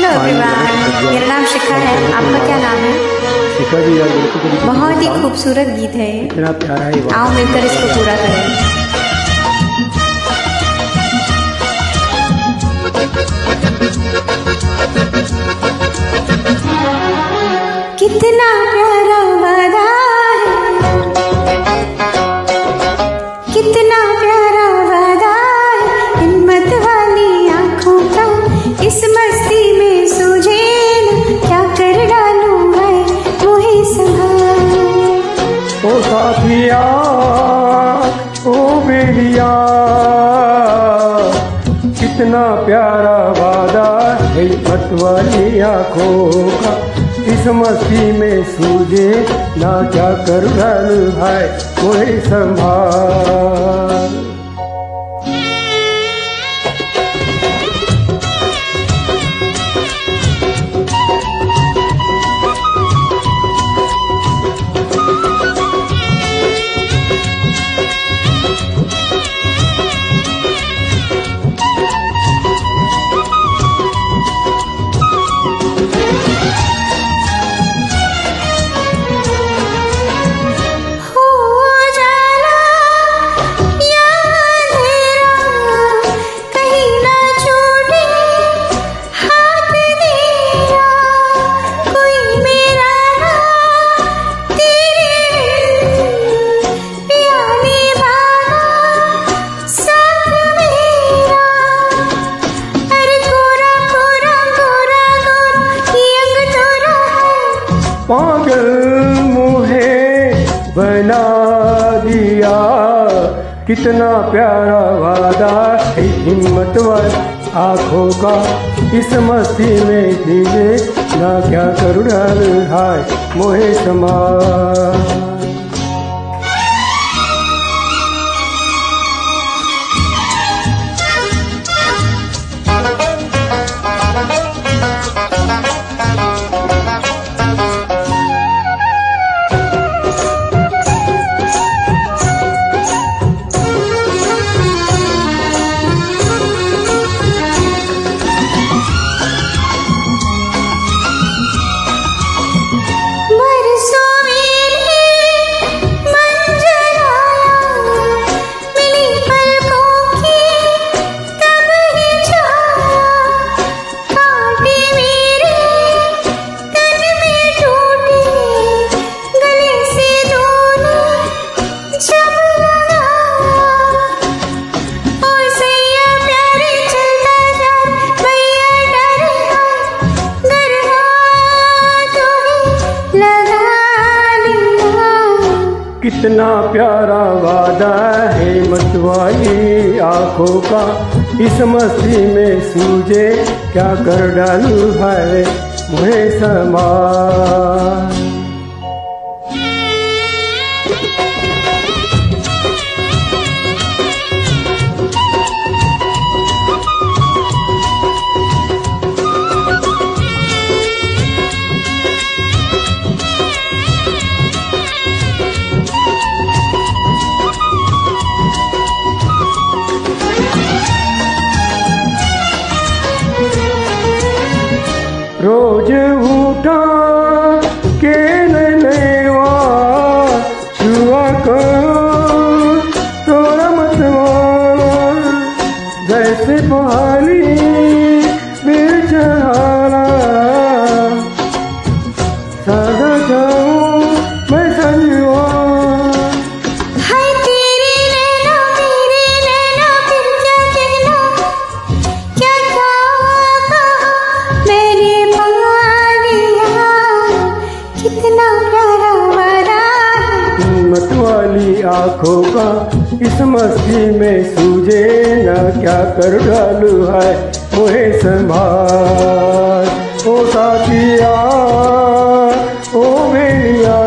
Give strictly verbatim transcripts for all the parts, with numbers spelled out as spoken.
Everyone, मेरा नाम शिखा है। आपका क्या नाम है? शिखा जी यार, बहुत ही खूबसूरत गीत है ये। इतना प्यारा है। आओ मिलकर इसको पूरा करें। कितना प्यारा वादा है, कितना प्यारा वादा है, हिम्मत वाली आंखों का इस मस्ती में सूझे न, क्या कर डालूं मैं मोहे संभाल। ओ साथिया ओ बेलिया, कितना प्यारा वादा है, हिम्मत वाली आंखों का इस मस्ती में सूझे ना, क्या कर डालूं भाई मोहे संभाल। पागल मुझे बना दिया, कितना प्यारा वादा है, हिम्मत वाली आँखों का इस मस्ती में जीने ना, क्या करूँ डालूं हाय मोहे संभाल। कितना प्यारा वादा है, मतवाली आँखों का इस मस्ती में सूझे, क्या कर डालूं भाई मोहे संभाल। रोज उठा के नैवा छुआ करो तोरा मतवाला, जैसे पानी बेचहारा सदा जाऊं मैं संजवा। वाली आँखों का इस मस्ती में सूझे ना, क्या कर डालूं है मोहे संभाल। ओ साथिया ओ बेलिया,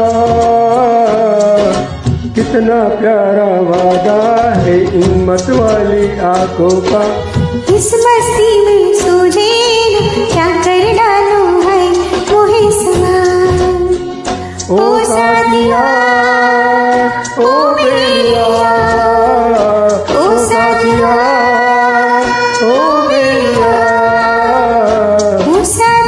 कितना प्यारा वादा है, हिम्मत वाली आँखों का इस मस्ती में सूझे ना, क्या कर डालूं है मोहे संभाल। ओ साथिया ओ बेलिया, ओ साथिया ओ बेलिया, ओ साथिया।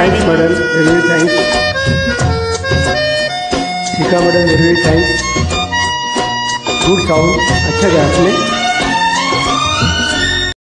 Thanks madam, very thanks. Shikha madam, very thanks. Good sound, अच्छा गाया आपने।